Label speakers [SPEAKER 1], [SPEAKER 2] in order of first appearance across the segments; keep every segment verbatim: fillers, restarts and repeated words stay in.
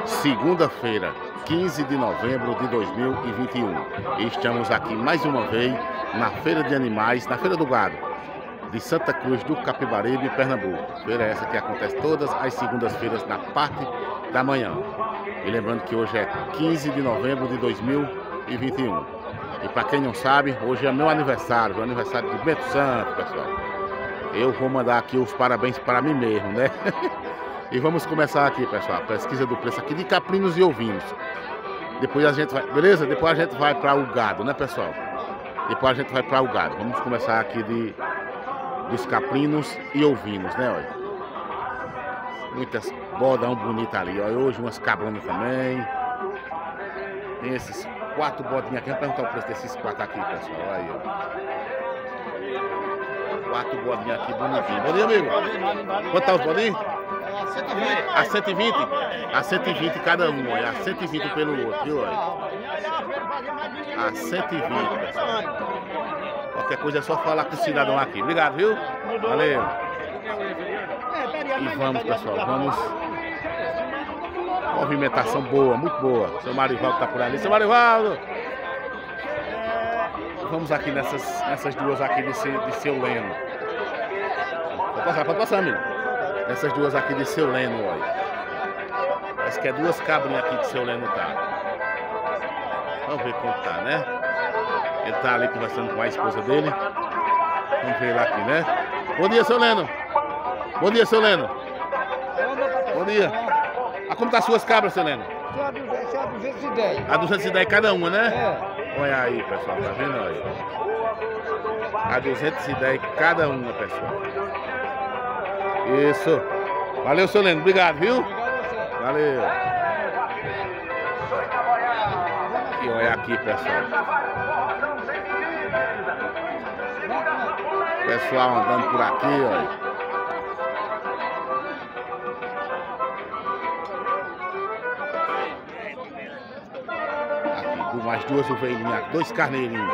[SPEAKER 1] Segunda-feira, quinze de novembro de dois mil e vinte e um. Estamos aqui mais uma vez na Feira de Animais, na Feira do Gado de Santa Cruz do Capibaribe, Pernambuco. Feira essa que acontece todas as segundas-feiras na parte da manhã. E lembrando que hoje é quinze de novembro de dois mil e vinte e um. E para quem não sabe, hoje é meu aniversário, o aniversário de Bento Santo, pessoal. Eu vou mandar aqui os parabéns para mim mesmo, né? E vamos começar aqui, pessoal, a pesquisa do preço aqui de caprinos e ovinos. Depois a gente vai, beleza? Depois a gente vai para o gado, né, pessoal? Depois a gente vai para o gado. Vamos começar aqui de dos caprinos e ovinos, né, olha. Muitas bodão bonitas ali, olha. Hoje umas cabronas também. Tem esses quatro bodinhos aqui. Vamos perguntar o preço desses quatro aqui, pessoal. Olha aí, ó. Quatro bodinhos aqui bonitinhos. Bom dia, amigo. Quanto tá os bodinhos? A cento e vinte? A cento e vinte cada um, olha. A cento e vinte pelo outro, viu, olha. A cento e vinte, pessoal. Qualquer coisa é só falar com o cidadão aqui. Obrigado, viu? Valeu. E vamos, pessoal, vamos. Movimentação boa, muito boa. Seu Marivaldo tá por ali. Seu Marivaldo! Vamos aqui nessas, nessas duas aqui de, de Seu Leno. Pode passar, pode passar, amigo. Essas duas aqui de Seu Leno, olha. Parece que é duas cabrinhas aqui que Seu Leno tá. Vamos ver como tá, né? Ele tá ali conversando com a esposa dele. Vamos ver lá aqui, né? Bom dia, Seu Leno. Bom dia, Seu Leno. Bom dia. Ah, como tá as suas cabras, Seu Leno?
[SPEAKER 2] A duzentos e dez.
[SPEAKER 1] A duzentos e dez cada uma, né?
[SPEAKER 2] É.
[SPEAKER 1] Olha aí, pessoal, tá vendo aí? A duzentos e dez cada uma, pessoal. Isso. Valeu, Seu Leno. Obrigado, viu? Valeu. E olha aqui, pessoal. Pessoal andando por aqui, olha. Aqui, mais duas ovelhinhas aqui. Dois carneirinhos.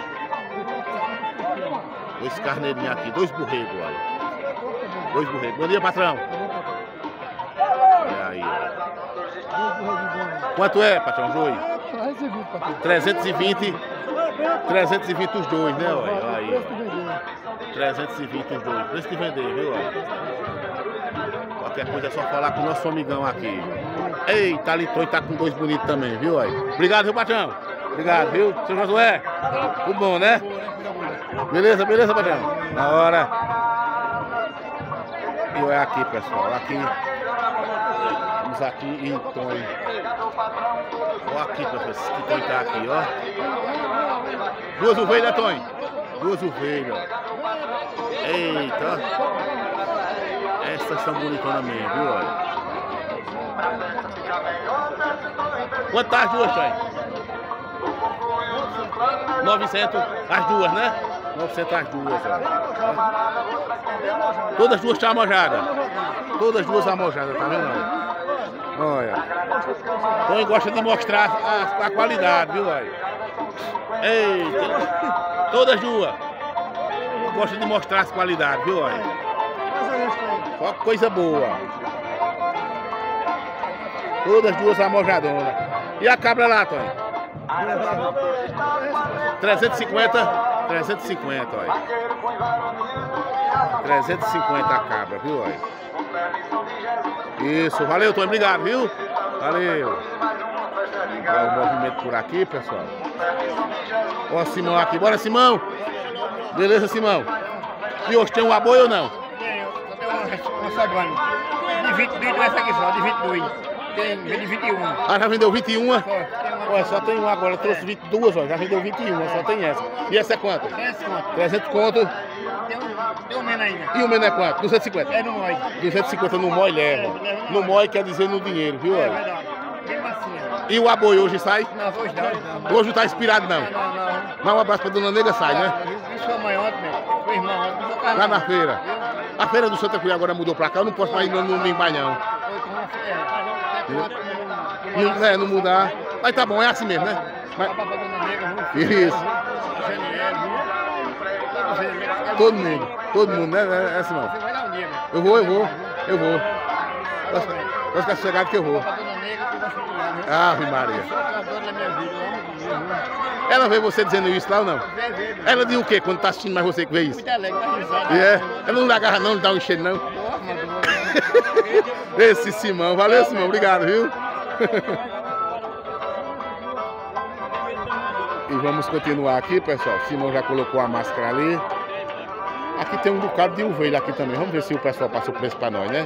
[SPEAKER 1] Dois carneirinhos aqui. Dois borregos, olha. Dois borregos. Bom dia, patrão. E aí, ó. Quanto é, patrão, dois? trezentos e vinte. trezentos e vinte os dois, né, olha? Olha aí, ó. trezentos e vinte os dois. Preço de vender, viu, olha? Qualquer coisa é só falar com o nosso amigão aqui. Eita, Liton tá com dois bonitos também, viu, olha? Obrigado, viu, patrão? Obrigado, viu? Seu Josué? Tudo bom, né? Beleza, beleza, patrão? Na hora. E olha aqui, pessoal, aqui, vamos aqui em Tonho. Olha aqui, pessoal, que Tonho tá aqui, ó. Duas ovelhas, né, Tonho? Duas ovelhas, ó. Eita, essas são bonitonas mesmo, viu, olha. Quanto tá as duas, Tonho? novecentos, as duas, né? novecentos as duas, ó. Todas as duas estão amojadas. Todas as duas amojadas, tá vendo? Olha. Então gosta de mostrar a, a qualidade, viu? Olha. Eita. Todas as duas. Gosta de mostrar as qualidades, viu? Olha. Só coisa boa. Todas as duas amojadonas. E a cabra lá, Tony? trezentos e cinquenta. trezentos e cinquenta, olha. trezentos e cinquenta a cabra, viu, olha. Isso, valeu, Tony, obrigado, viu? Valeu. Olha o movimento por aqui, pessoal. Olha o Simão aqui, bora, Simão. Beleza, Simão? E hoje tem um aboi ou não?
[SPEAKER 2] Tenho, só tem uma sobrando. De vinte, vinte essa aqui só, de vinte e dois. Tem de vinte e um.
[SPEAKER 1] Ah, já vendeu vinte e um?
[SPEAKER 2] Só,
[SPEAKER 1] Olha, só tem uma agora, trouxe vinte e duas, ó, já vendeu vinte e um, só tem essa. E essa é quanto?
[SPEAKER 2] trezentos conto.
[SPEAKER 1] trezentos conto.
[SPEAKER 2] Tem um, tem um menos ainda.
[SPEAKER 1] E o menor é quanto? duzentos e cinquenta?
[SPEAKER 2] É no mói.
[SPEAKER 1] duzentos e cinquenta no mói leva. No mói quer dizer no dinheiro, viu?
[SPEAKER 2] É
[SPEAKER 1] Olha.
[SPEAKER 2] verdade. Bem massinha.
[SPEAKER 1] E o aboi hoje sai?
[SPEAKER 2] Não, hoje não. Não,
[SPEAKER 1] Hoje não tá inspirado não.
[SPEAKER 2] não. não.
[SPEAKER 1] Mas um abraço pra dona Nega sai, né?
[SPEAKER 2] Vi sua mãe ontem, meu. Sua irmã ontem. Não
[SPEAKER 1] Lá na feira. A feira do Santa Cruz agora mudou pra cá, eu não posso mais ir no domingo mais não. Não, é, não mudar. Mas tá bom, é assim mesmo, né? Mas... Isso. Todo mundo, todo mundo, né? É assim não.
[SPEAKER 2] Você vai lá um dia, meu.
[SPEAKER 1] Eu vou, eu vou, eu vou. Vai ficar sossegado que eu vou. Ave Maria. Ela vê você dizendo isso lá ou não? Ela diz o quê quando tá assistindo mais você que vê isso? Muito alegre, tá risada. É. Ela não lhe agarra não, não dá um enchendo não? Esse Simão, valeu Simão, obrigado, viu? E vamos continuar aqui, pessoal. Simão já colocou a máscara ali. Aqui tem um bocado de ovelha aqui também. Vamos ver se o pessoal passa o preço pra nós, né?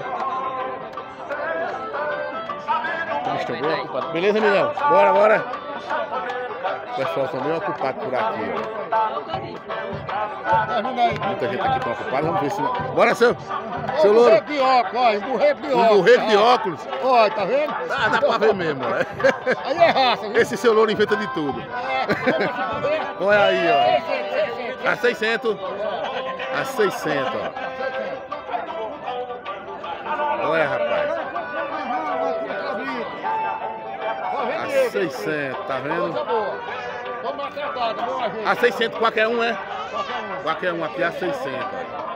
[SPEAKER 1] Beleza, Milão? Bora, bora. O pessoal está meio ocupado por aqui, ó. Muita gente aqui está ocupada. Vamos ver se... Bora, seu... Seu louro.
[SPEAKER 2] Um de óculos, ó. Um burreco de óculos.
[SPEAKER 1] Um burreco de óculos.
[SPEAKER 2] Olha, tá vendo?
[SPEAKER 1] Ah, dá pra ver mesmo, ó.
[SPEAKER 2] Aí é raça, viu?
[SPEAKER 1] Esse seu louro inventa de tudo. Olha aí, ó. A seiscentos. A seiscentos, ó. Olha, rapaz. A seiscentos, tá vendo? A seiscentos, qualquer um, é? Qualquer um, aqui é a seiscentos.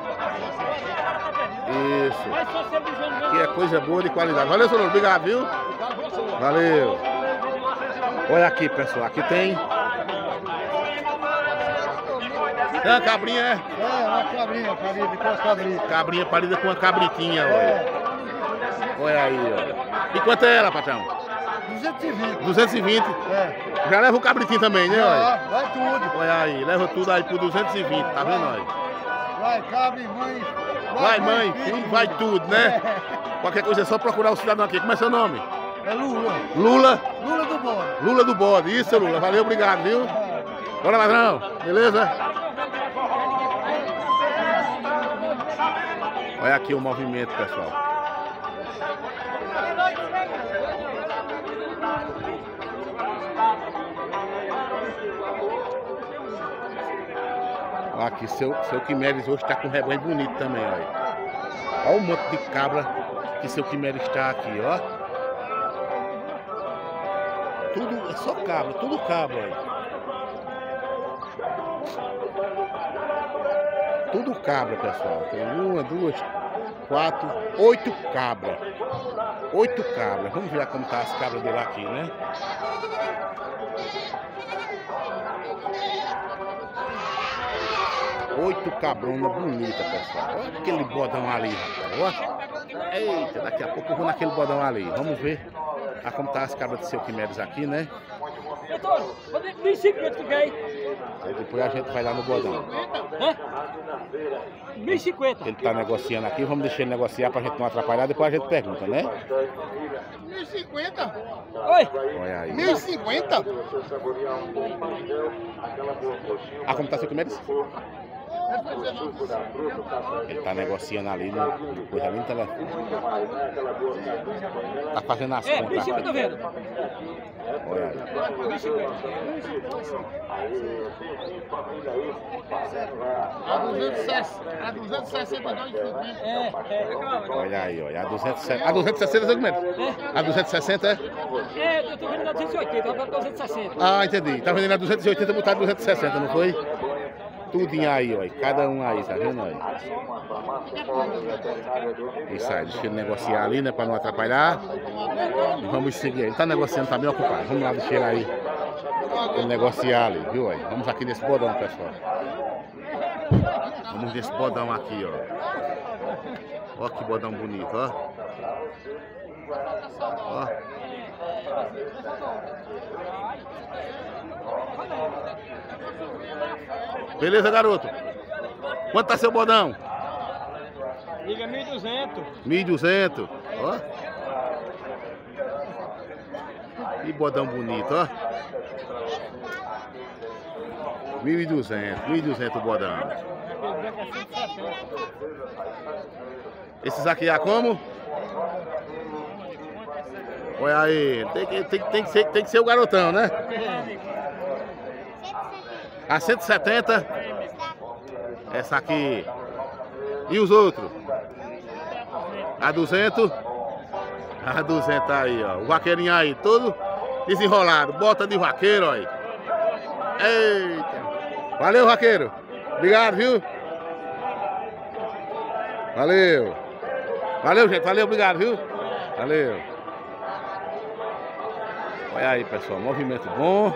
[SPEAKER 1] Isso. Aqui é coisa boa de qualidade. Valeu, senhor. Obrigado, viu? Valeu. Olha aqui, pessoal. Aqui tem... É uma cabrinha, é?
[SPEAKER 2] É, uma cabrinha, cabrinha, com uma cabrinha.
[SPEAKER 1] Cabrinha parida com uma cabritinha, olha. Olha aí, ó. E quanto é ela, patrão?
[SPEAKER 2] duzentos e vinte.
[SPEAKER 1] duzentos e vinte?
[SPEAKER 2] É.
[SPEAKER 1] Já leva o cabritinho também, né, olha?
[SPEAKER 2] Vai tudo.
[SPEAKER 1] Olha aí, leva tudo aí por duzentos e vinte, tá vendo, olha?
[SPEAKER 2] Vai, cabre, mãe.
[SPEAKER 1] Vai, mãe, filho, vai tudo, né? Qualquer coisa é só procurar o cidadão aqui. Como é seu nome?
[SPEAKER 2] É Lula.
[SPEAKER 1] Lula?
[SPEAKER 2] Lula do Bode.
[SPEAKER 1] Lula do Bode, isso, Lula. Valeu, obrigado, viu? Bora, ladrão. Beleza? Olha aqui o movimento, pessoal. Olha aqui, seu, seu Quimeres hoje está com um rebanho bonito também, olha. Olha o monte de cabra que seu Quimeres está aqui, ó. Tudo, é só cabra, tudo cabra, olha. Tudo cabra, pessoal. Tem uma, duas, quatro, oito cabras. Oito cabras. Vamos ver como tá as cabras dele aqui, né? Oito cabronas bonitas, pessoal. Olha aquele bodão ali, rapaz. Ó. Eita, daqui a pouco eu vou naquele bodão ali. Vamos ver a como tá as cabras de seu Quimeres aqui, né?
[SPEAKER 3] Doutor, mil e cinquenta que ganhei.
[SPEAKER 1] Aí depois a gente vai lá no bodão.
[SPEAKER 3] Hã? mil e cinquenta.
[SPEAKER 1] Ele tá negociando aqui, vamos deixar ele negociar pra gente não atrapalhar, depois a gente pergunta, né?
[SPEAKER 2] mil e cinquenta?
[SPEAKER 3] Oi?
[SPEAKER 1] Olha aí.
[SPEAKER 2] mil e cinquenta?
[SPEAKER 1] Ah, como tá seu Quimeres? Ele tá negociando ali no, no coisa ali no telefone. Tá fazendo as
[SPEAKER 3] É,
[SPEAKER 1] contas.
[SPEAKER 3] mil e cinquenta, tô vendo.
[SPEAKER 1] Olha aí.
[SPEAKER 3] mil e cinquenta.
[SPEAKER 2] A duzentos e sessenta e dois.
[SPEAKER 3] É, é.
[SPEAKER 1] Olha aí, olha. A duzentos e sessenta. A duzentos e sessenta, seu Quimeres? A duzentos e sessenta, é?
[SPEAKER 3] É, eu tô vendendo a duzentos e oitenta, vai pra duzentos e sessenta.
[SPEAKER 1] Ah, entendi. Tá vendendo a duzentos e oitenta, botar duzentos e sessenta, não foi? Tudinho aí, ó. Cada um aí, tá vendo aí? Isso aí, deixa ele negociar ali, né? Pra não atrapalhar. E vamos seguir. Ele tá negociando, tá bem ocupado. Vamos lá, deixa ele aí. Ele negociar ali, viu aí? Vamos aqui nesse bodão, pessoal. Vamos nesse bodão aqui, ó. Ó que bodão bonito, ó. Ó. Beleza, garoto? Quanto tá seu bodão?
[SPEAKER 3] Liga mil e duzentos.
[SPEAKER 1] mil e duzentos. Ó. Que bodão bonito, ó. mil e duzentos. mil e duzentos o bodão. Esses aqui é como? Olha aí. Tem que, tem, tem, que ser, tem que ser o garotão, né? A cento e setenta. Essa aqui. E os outros? A duzentos. A duzentos aí, ó. O vaqueirinho aí, todo desenrolado. Bota de vaqueiro, ó aí. Eita. Valeu, vaqueiro. Obrigado, viu? Valeu. Valeu, gente. Valeu, obrigado, viu? Valeu. Olha aí, pessoal, movimento bom.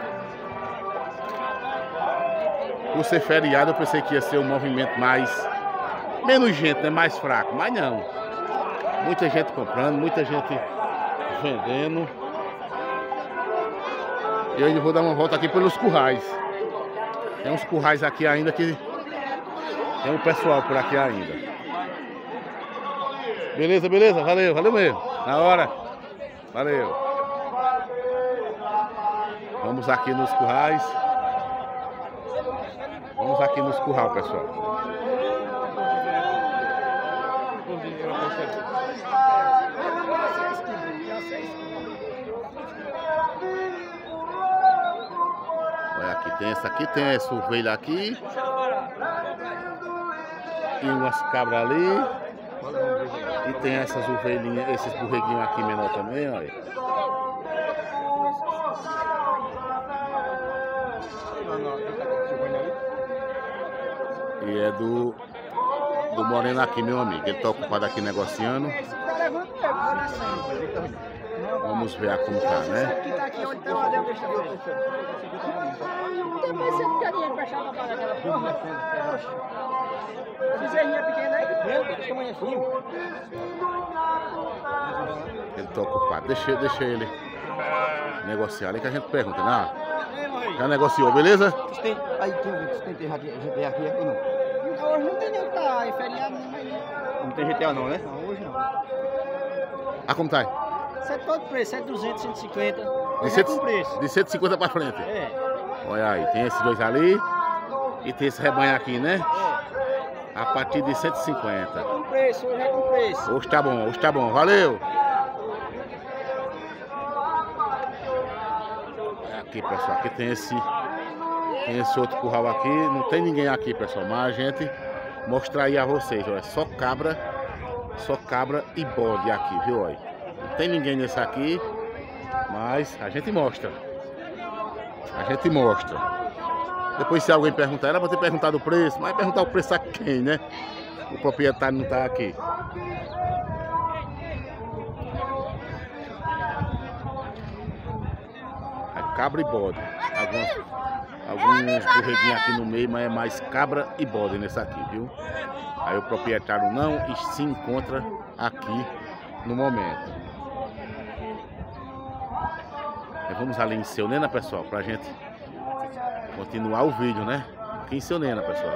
[SPEAKER 1] Por ser feriado, eu pensei que ia ser um movimento mais... menos gente, né? Mais fraco, mas não. Muita gente comprando, muita gente vendendo. E eu vou dar uma volta aqui pelos currais. Tem uns currais aqui ainda que... tem um pessoal por aqui ainda. Beleza, beleza? Valeu, valeu mesmo. Na hora. Valeu. Vamos aqui nos currais. Vamos aqui nos curral, pessoal. Olha aqui, tem essa aqui, tem essa ovelha aqui. E umas cabras ali. E tem essas ovelhinhas, esses borreguinhos aqui menor também, olha. E é do, do Moreno aqui, meu amigo. Ele tá ocupado aqui negociando. Vamos ver como tá, né? Ele tá ocupado. Deixa, deixa ele negociar ali que a gente pergunta, né? Já negociou, beleza?
[SPEAKER 2] Aí tem gente aqui ou não? Hoje não tem nem tá, é feriado não. Não tem G T A não, né? Não, hoje não.
[SPEAKER 1] Ah, como tá aí?
[SPEAKER 2] Isso é todo preço, é duzentos, cento e cinquenta.
[SPEAKER 1] De, cento, preço. De cento e cinquenta pra frente?
[SPEAKER 2] É.
[SPEAKER 1] Olha aí, tem esses dois ali. E tem esse rebanho aqui, né? É. A partir de cento e cinquenta.
[SPEAKER 2] É com preço, hoje é com preço.
[SPEAKER 1] Hoje tá bom, hoje tá bom, valeu! Aqui, pessoal, aqui tem esse tem esse outro curral aqui, não tem ninguém aqui, pessoal, mas a gente mostrar aí a vocês, olha, só cabra, só cabra e bode aqui, viu, olha. Não tem ninguém nesse aqui, mas a gente mostra. A gente mostra. Depois se alguém perguntar, era pra ter perguntado o preço, mas perguntar o preço a quem, né? O proprietário não tá aqui. Cabra e bode. Alguns, alguns borreguinhos aqui no meio, mas é mais cabra e bode nesse aqui, viu? Aí o proprietário não se encontra aqui no momento. Aí vamos ali em Seu Nena, pessoal, pra gente continuar o vídeo, né? Aqui em Seu Nena, pessoal.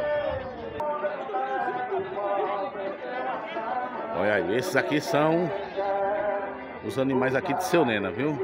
[SPEAKER 1] Olha aí, esses aqui são os animais aqui de Seu Nena, viu?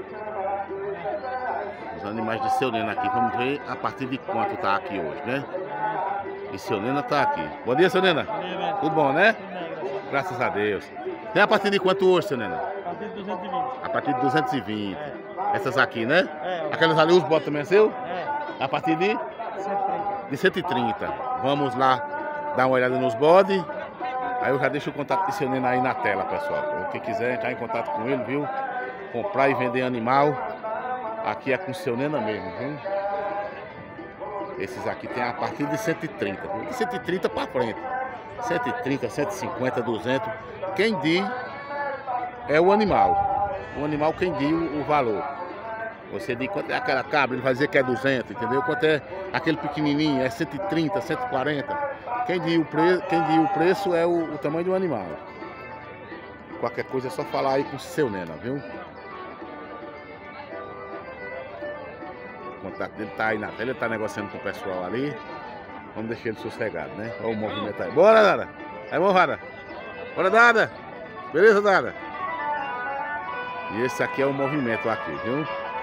[SPEAKER 1] Os animais de Seu Nena aqui, vamos ver a partir de quanto tá aqui hoje, né? E Seu Nena tá aqui. Bom dia, Seu Nena. Tudo bom, né? Graças a Deus. Tem a partir de quanto hoje, Seu Nena?
[SPEAKER 3] A partir de duzentos e vinte.
[SPEAKER 1] A partir de duzentos e vinte.
[SPEAKER 3] É.
[SPEAKER 1] Essas aqui, né?
[SPEAKER 3] É.
[SPEAKER 1] Aquelas ali, os botes também é seu?
[SPEAKER 3] É.
[SPEAKER 1] A partir de?
[SPEAKER 3] cento e trinta.
[SPEAKER 1] De cento e trinta. Vamos lá dar uma olhada nos bodes. Aí eu já deixo o contato de Seu Nena aí na tela, pessoal. Quem quiser entrar em contato com ele, viu? Comprar e vender animal. Aqui é com Seu Nena mesmo, viu? Esses aqui tem a partir de cento e trinta, viu? De cento e trinta para frente. cento e trinta, cento e cinquenta, duzentos. Quem diz é o animal. O animal quem diz o, o valor. Você diz quanto é aquela cabra, ele vai dizer que é duzentos, entendeu? Quanto é aquele pequenininho, é cento e trinta, cento e quarenta. Quem diz o, pre... quem diz o preço é o, o tamanho do animal. Qualquer coisa é só falar aí com Seu Nena, viu? O contato dele tá aí na tela, ele tá negociando com o pessoal ali. Vamos deixar ele sossegado, né? Olha o movimento aí. Bora, Dada! Aí, morrada! Bora, Dada! Beleza, Dada? E esse aqui é o movimento aqui, viu?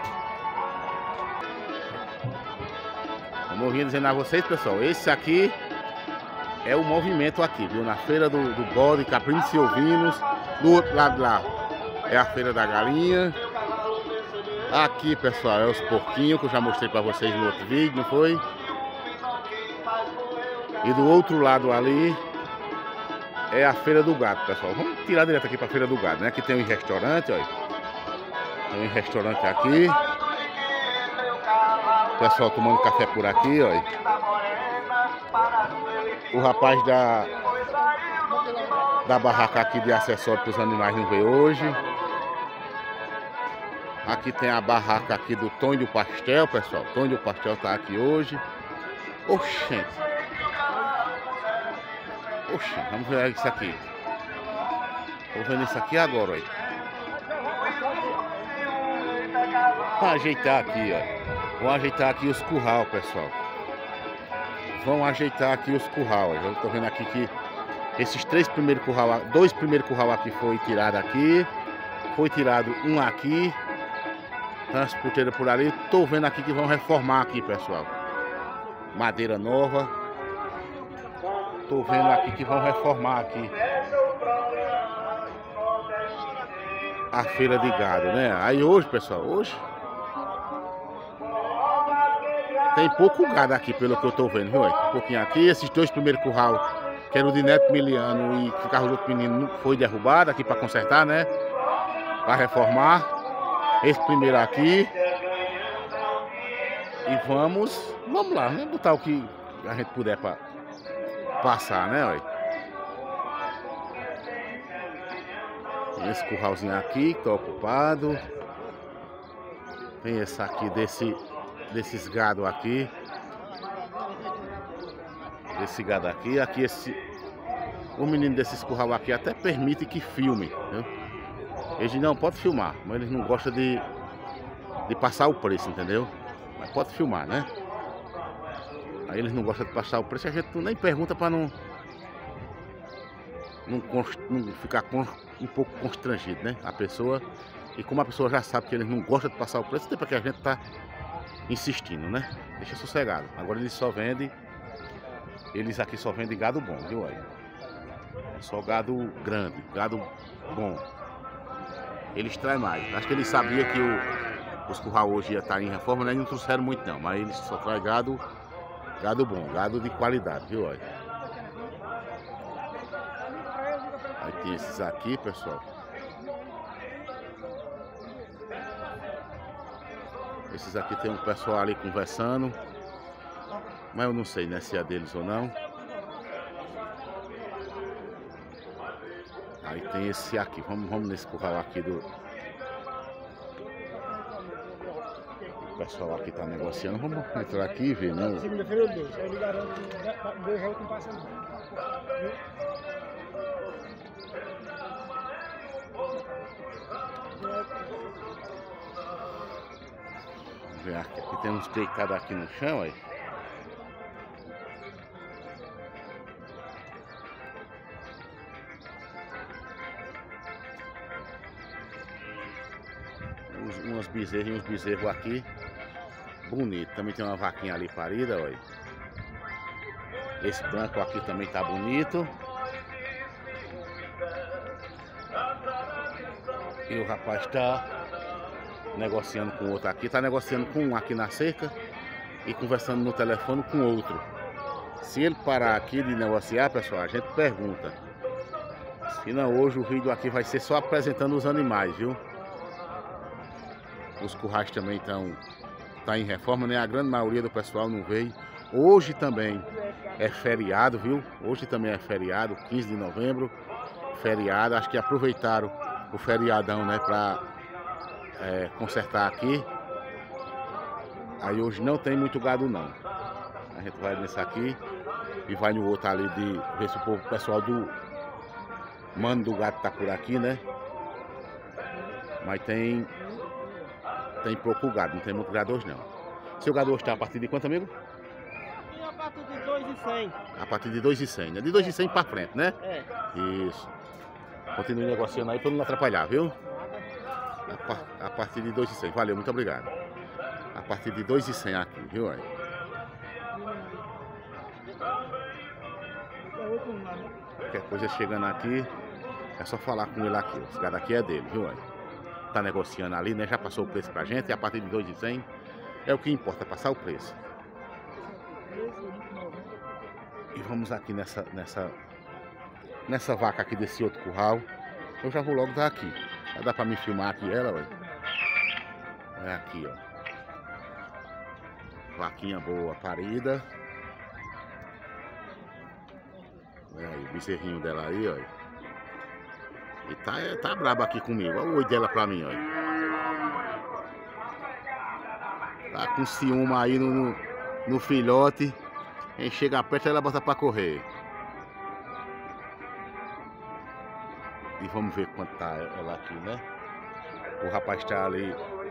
[SPEAKER 1] Como eu vinha dizendo a vocês, pessoal, esse aqui é o movimento aqui, viu? Na feira do, do bode, caprinos e ovinos. Do outro lado lá é a feira da galinha. Aqui, pessoal, é os porquinhos que eu já mostrei pra vocês no outro vídeo, não foi? E do outro lado ali é a feira do gado, pessoal. Vamos tirar direto aqui pra feira do gado, né? Aqui tem um restaurante, olha. Tem um restaurante aqui. O pessoal tomando café por aqui, olha. O rapaz da, da barraca aqui de acessório para os animais não veio hoje. Aqui tem a barraca aqui do Tonho do Pastel, pessoal. Tonho do Pastel tá aqui hoje. Oxente. Oxente, vamos ver isso aqui. Tô vendo isso aqui agora, olha. Vou ajeitar aqui, ó. Vou ajeitar aqui os curral, pessoal. Vamos ajeitar aqui os curral. Eu tô vendo aqui que esses três primeiros curral, dois primeiros curral aqui foi tirado aqui. Foi tirado um aqui. Transporteira por ali. Tô vendo aqui que vão reformar aqui, pessoal. Madeira nova. Tô vendo aqui que vão reformar aqui a feira de gado, né? Aí hoje, pessoal, hoje tem pouco gado aqui, pelo que eu tô vendo, viu? Um pouquinho aqui. Esses dois primeiros curral, que era o de Neto Miliano e que o carro do outro menino foi derrubado aqui para consertar, né? Para reformar. Esse primeiro aqui. E vamos, vamos lá, vamos botar o que a gente puder para passar, né? Olha. Tem esse curralzinho aqui que tá ocupado. Tem esse aqui desse, desses gado aqui. Esse gado aqui. Aqui esse. O menino desses curral aqui até permite que filme, né? Eles não pode filmar, mas eles não gostam de, de passar o preço, entendeu? Mas pode filmar, né? Aí eles não gostam de passar o preço, a gente nem pergunta para não, não, não ficar con, um pouco constrangido, né? A pessoa, e como a pessoa já sabe que eles não gostam de passar o preço, tem para que a gente tá insistindo, né? Deixa sossegado. Agora eles só vendem, eles aqui só vendem gado bom, viu? Aí? Só gado grande, gado bom. Eles traem mais. Acho que eles sabiam que o, os curral hoje ia estar em reforma, né? Não trouxeram muito não, mas eles só traem gado, gado bom, gado de qualidade, viu? Olha. Aí tem esses aqui, pessoal. Esses aqui tem um pessoal ali conversando, mas eu não sei, né, se é deles ou não. Aí tem esse aqui, vamos, vamos nesse curral aqui do... O pessoal aqui tá negociando, vamos entrar aqui e ver, né?
[SPEAKER 3] Segunda-feira eu deixo, aí ele garante dois reais com passa não.
[SPEAKER 1] Vamos ver aqui, aqui tem uns deitados aqui no chão, aí. Umas bezerras e uns bezerros aqui. Bonito. Também tem uma vaquinha ali parida, olha. Esse branco aqui também tá bonito. E o rapaz tá negociando com o outro aqui. Tá negociando com um aqui na cerca e conversando no telefone com outro. Se ele parar aqui de negociar, pessoal, a gente pergunta. Se não, hoje o vídeo aqui vai ser só apresentando os animais, viu? Os currais também estão tá em reforma, né? A grande maioria do pessoal não veio. Hoje também é feriado, viu? Hoje também é feriado, quinze de novembro. Feriado, acho que aproveitaram o feriadão, né? Pra é, consertar aqui. Aí hoje não tem muito gado, não. A gente vai nesse aqui e vai no outro ali de ver se o povo, o pessoal do Mano do Gato tá por aqui, né? Mas tem... Tem pouco gado, não tem muito gado hoje não. Seu gado hoje está a partir de quanto, amigo?
[SPEAKER 3] E a partir de dois e cem.
[SPEAKER 1] A partir de dois e cem, né? De dois e cem para frente, né?
[SPEAKER 3] É.
[SPEAKER 1] Isso. Continue negociando aí para não atrapalhar, viu? A, par... a partir de dois e cem. Valeu, muito obrigado. A partir de dois e cem aqui, viu? Aí? Qualquer coisa chegando aqui, é só falar com ele aqui. Esse gado aqui é dele, viu? Aí? Tá negociando ali, né? Já passou o preço pra gente. E a partir de dois e cem é o que importa, passar o preço. E vamos aqui nessa nessa nessa vaca aqui desse outro curral. Eu já vou logo dar aqui. Já dá pra me filmar aqui ela, olha. É aqui, ó. Vaquinha boa, parida. Olha aí, o bezerrinho dela aí, ó. E tá, tá braba aqui comigo. Olha o oi dela pra mim, olha. Tá com ciúme aí no, no, no filhote. Quem chega perto ela bota pra correr. E vamos ver quanto tá ela aqui, né? O rapaz tá ali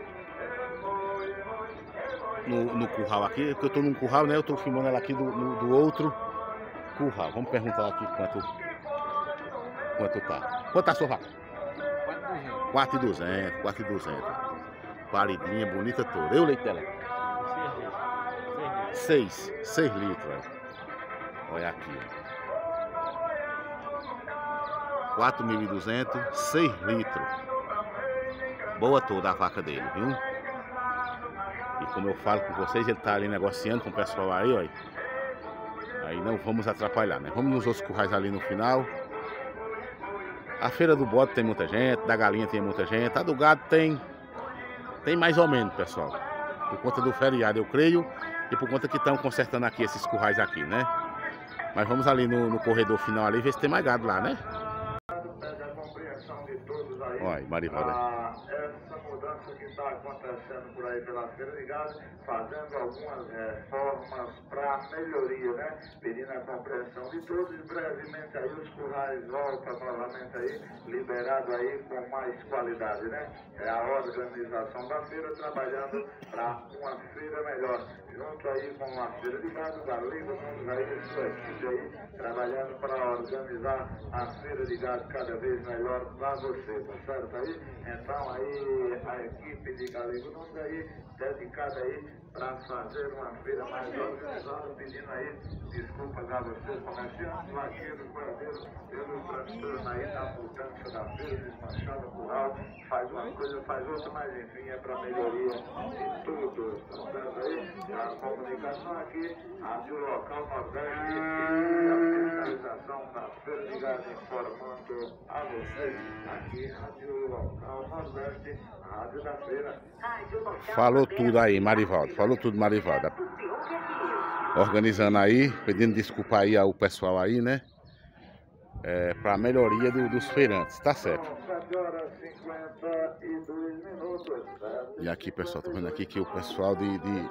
[SPEAKER 1] no, no curral aqui, porque eu tô num curral, né? Eu tô filmando ela aqui do, no, do outro curral. Vamos perguntar aqui quanto quanto tá. Quanto tá, sua vaca? quatro mil e duzentos, quatro mil e duzentos. Paridinha, bonita toda. Eu leite dela. seis, seis litros. Olha aqui. quatro mil e duzentos, seis litros. Boa toda a vaca dele, viu? E como eu falo com vocês, ele tá ali negociando com o pessoal aí, ó. Aí não vamos atrapalhar, né? Vamos nos outros currais ali no final. A feira do bode tem muita gente, da galinha tem muita gente, a do gado tem tem mais ou menos, pessoal. Por conta do feriado, eu creio, e por conta que estão consertando aqui esses currais aqui, né? Mas vamos ali no, no corredor final ali ver se tem mais gado lá, né? Olha, Marivalda.
[SPEAKER 4] Essa mudança que está acontecendo por aí pela feira de gado, fazendo algumas reformas para melhoria, né? Pedindo a compreensão de todos, brevemente aí os currais voltam novamente aí, liberado aí com mais qualidade, né? É a organização da feira trabalhando para uma feira melhor, junto aí com a feira de gado, da Liga Mundo aí, sua equipe aí, trabalhando para organizar a feira de gado cada vez melhor para você, tá certo aí? Então aí a equipe de Galigo Nunes aí, dedicada aí para fazer uma feira mais organizada, pedindo aí desculpas a vocês, comerciantes, vaqueiros, boiadeiros, pelo transtorno aí da mudança da feira, desmanchada, curral, faz uma coisa, faz outra, mas enfim, é para melhoria de tudo, tá certo aí? A comunicação aqui, a do local Nordeste e a fiscalização da feira de gado informando a vocês aqui, Rádio Local Nordeste, Rádio da Feira.
[SPEAKER 1] Falou tudo aí, Marivalda. Falou tudo, Marivalda. Organizando aí, pedindo desculpa aí ao pessoal aí, né? É, para melhoria do, dos feirantes, tá certo? E aqui, pessoal, tô vendo aqui que o pessoal de, de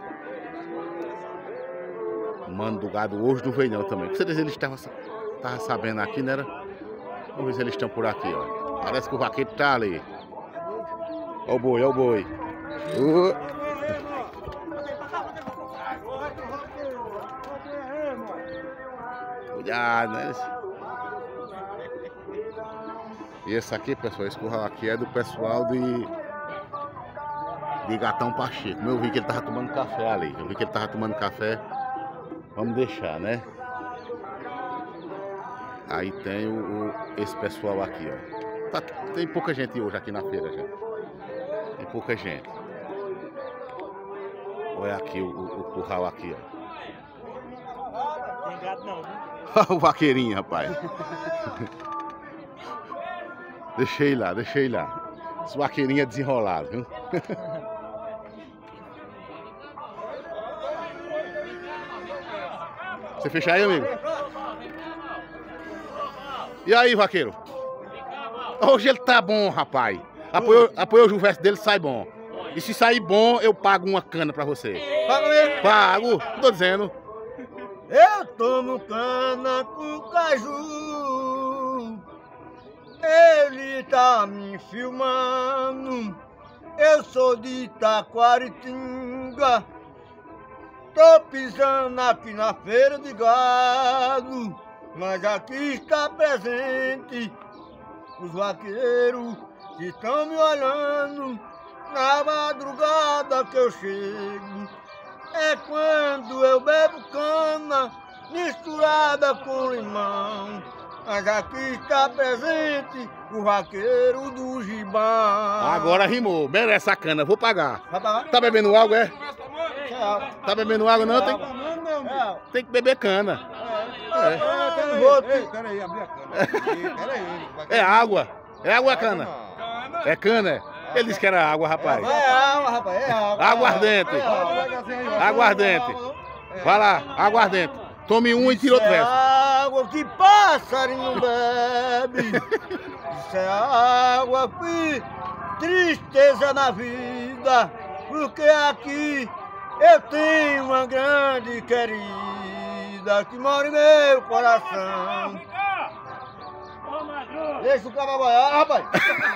[SPEAKER 1] Mano do Gado hoje não veio não também. Com certeza eles estavam estavam sabendo aqui, né? Vamos ver se eles estão por aqui, ó. Parece que o vaqueiro tá ali. Ó o boi, ó o boi. Uh. Cuidado, né? E esse aqui, pessoal, esse curral aqui é do pessoal de de Gatão Pacheco. Eu vi que ele tava tomando café ali. Eu vi que ele tava tomando café. Vamos deixar, né? Aí tem o, o esse pessoal aqui, ó. Tá, tem pouca gente hoje aqui na feira, já. Tem pouca gente. Olha aqui o, o, o curral aqui, ó.
[SPEAKER 3] Tem gado não, viu?
[SPEAKER 1] O vaqueirinho, rapaz. Deixei lá, deixei lá. Esse vaqueirinho é desenrolado, viu? Você fecha aí, amigo? E aí, vaqueiro? Hoje ele tá bom, rapaz. Apoiou, apoiou o Juveste dele, sai bom. E se sair bom, eu pago uma cana pra você.
[SPEAKER 2] Paga mesmo?
[SPEAKER 1] Pago, tô dizendo.
[SPEAKER 2] Eu tomo cana com caju, ele tá me filmando. Eu sou de Taquaritinga, tô pisando aqui na feira de gado, mas aqui está presente os vaqueiros que estão me olhando. Na madrugada que eu chego é quando eu bebo cana misturada com limão. Mas aqui está presente o vaqueiro do Gibão.
[SPEAKER 1] Agora rimou, merece a cana, vou pagar.
[SPEAKER 2] Vai pagar?
[SPEAKER 1] Tá bebendo água, é?
[SPEAKER 2] É água.
[SPEAKER 1] Tá bebendo água não? Tem,
[SPEAKER 2] É água.
[SPEAKER 1] tem que beber cana.
[SPEAKER 2] É.
[SPEAKER 3] Peraí, peraí, abri a cana. Peraí.
[SPEAKER 1] É água. É água ou é cana? É cana, é? Ele disse que era água, rapaz.
[SPEAKER 2] É água, rapaz, é água.
[SPEAKER 1] Aguardente.
[SPEAKER 2] É água.
[SPEAKER 1] Aguardente. Vai lá, aguardente. Tome um e tira outro
[SPEAKER 2] É
[SPEAKER 1] verso.
[SPEAKER 2] água que passarinho bebe. Isso é água que tristeza na vida. Porque aqui Eu tenho uma grande querida que mora em meu coração. Deixa o cara boiar, rapaz.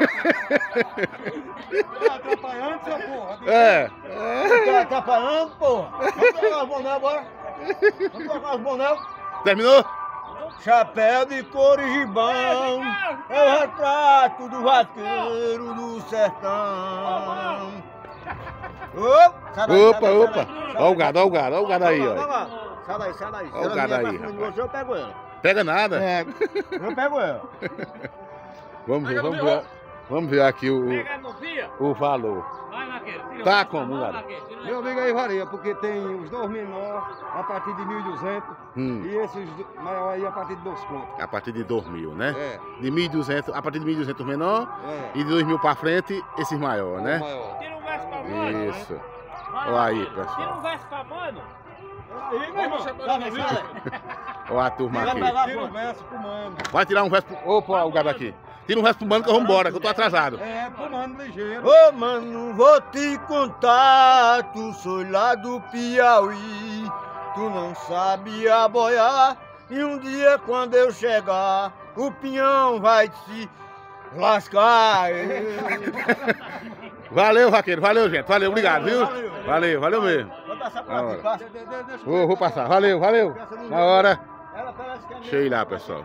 [SPEAKER 3] Tá atrapalhando, seu porra.
[SPEAKER 1] É.
[SPEAKER 2] Tá atrapalhando, porra. Vamos pegar os bonés agora. Vamos pegar os bonés.
[SPEAKER 1] Terminou?
[SPEAKER 2] Chapéu de couro e gibão, é o retrato do vaqueiro do sertão. Opa, sai daí,
[SPEAKER 1] Opa,
[SPEAKER 2] sai daí,
[SPEAKER 1] opa.
[SPEAKER 2] sai daí.
[SPEAKER 1] Olha o gado, olha o gado, olha o gado aí,
[SPEAKER 2] Vai lá,
[SPEAKER 1] ó.
[SPEAKER 2] vai lá. Sai daí, sai daí.
[SPEAKER 1] Olha o
[SPEAKER 2] Se ela
[SPEAKER 1] gado
[SPEAKER 2] vier pra
[SPEAKER 1] aí,
[SPEAKER 2] cima de
[SPEAKER 1] rapaz.
[SPEAKER 2] você, eu pego ela.
[SPEAKER 1] Pega nada.
[SPEAKER 2] É, eu pego ela.
[SPEAKER 1] Vamos ver, vamos ver. Vamos ver aqui o, o valor. Tá como, gado?
[SPEAKER 3] Meu amigo aí varia, porque tem os dois menores a partir de mil e duzentos
[SPEAKER 1] Hum.
[SPEAKER 3] e esses maiores aí a partir de dois contos.
[SPEAKER 1] A partir de dois mil, né?
[SPEAKER 3] É,
[SPEAKER 1] De mil e duzentos, a partir de mil e duzentos menor
[SPEAKER 3] é.
[SPEAKER 1] e de dois mil pra frente, esses maiores, né?
[SPEAKER 3] Maior.
[SPEAKER 5] Tira um verso pra mano.
[SPEAKER 1] Isso. Olha aí,
[SPEAKER 5] Tira um
[SPEAKER 1] pessoal.
[SPEAKER 5] verso pra mano.
[SPEAKER 2] Aí, meu irmão. Tá, vai, sai.
[SPEAKER 1] Olha a turma
[SPEAKER 2] Vai
[SPEAKER 1] aqui.
[SPEAKER 2] pegar,
[SPEAKER 3] Tira um
[SPEAKER 2] pô.
[SPEAKER 3] verso pro mano.
[SPEAKER 1] Vai tirar um verso pro... Opa, o gado aqui. Tira um verso pro mano que eu vou embora, que eu tô atrasado.
[SPEAKER 3] É, pro mano ligeiro.
[SPEAKER 2] Ô, mano, vou te contar, tu sou lá do Piauí, tu não sabe aboiar, e um dia quando eu chegar, o pinhão vai te lascar.
[SPEAKER 1] Valeu, vaqueiro. Valeu, gente. Valeu, obrigado, viu?
[SPEAKER 2] Valeu.
[SPEAKER 1] Valeu, valeu mesmo.
[SPEAKER 2] Vou passar por
[SPEAKER 1] Na
[SPEAKER 2] aqui,
[SPEAKER 1] hora.
[SPEAKER 2] passa.
[SPEAKER 3] De- de- deixa eu-
[SPEAKER 1] Vou, vou passar. Valeu, valeu. Na hora.
[SPEAKER 2] Ela parece que é
[SPEAKER 1] Deixa eu ir lá, pessoal.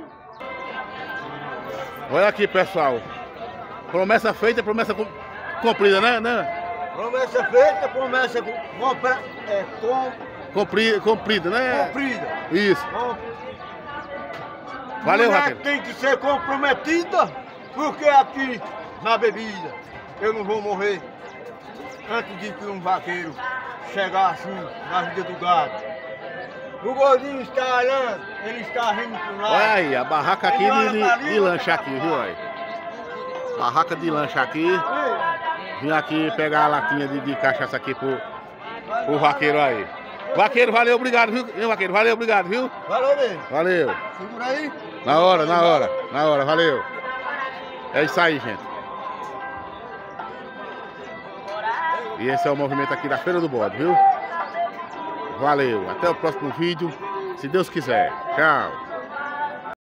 [SPEAKER 1] Olha aqui, pessoal. Promessa feita, promessa cum- cumprida, né? né?
[SPEAKER 2] Promessa feita, promessa com, compra, é, com,
[SPEAKER 1] Cumpri- Cumprida, né?
[SPEAKER 2] cumprida.
[SPEAKER 1] Isso.
[SPEAKER 2] Com,
[SPEAKER 1] Valeu,
[SPEAKER 2] mulher
[SPEAKER 1] vaqueiro.
[SPEAKER 2] tem que ser comprometida, porque aqui na bebida eu não vou morrer antes de que um vaqueiro chegar assim na vida do gado. O gordinho está olhando, ele está rindo pro lado.
[SPEAKER 1] Olha aí, a barraca aqui de, de, de lanche aqui, viu? Aí. Barraca de lanche aqui. Vim aqui pegar a latinha de, de cachaça aqui pro, pro vaqueiro aí. Vaqueiro, valeu, obrigado, viu? Hein, vaqueiro, valeu, obrigado, viu?
[SPEAKER 2] Valeu mesmo.
[SPEAKER 1] Valeu.
[SPEAKER 2] Segura aí.
[SPEAKER 1] Na hora, na hora, na hora, valeu. É isso aí, gente. E esse é o movimento aqui da Feira do Bode, viu? Valeu, até o próximo vídeo, se Deus quiser. Tchau.